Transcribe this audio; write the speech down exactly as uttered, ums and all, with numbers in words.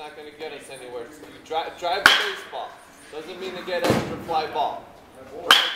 not going to get us anywhere. So you drive, drive the baseball. Doesn't mean to get extra fly ball.